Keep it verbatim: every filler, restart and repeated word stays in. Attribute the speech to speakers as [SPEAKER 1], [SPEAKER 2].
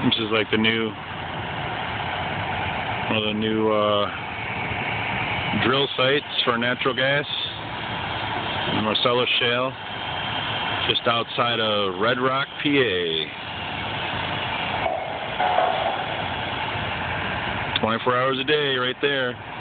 [SPEAKER 1] Which is like the new, one of the new uh, drill sites for natural gas in the Marcellus Shale, just outside of Red Rock, P A. twenty-four hours a day right there.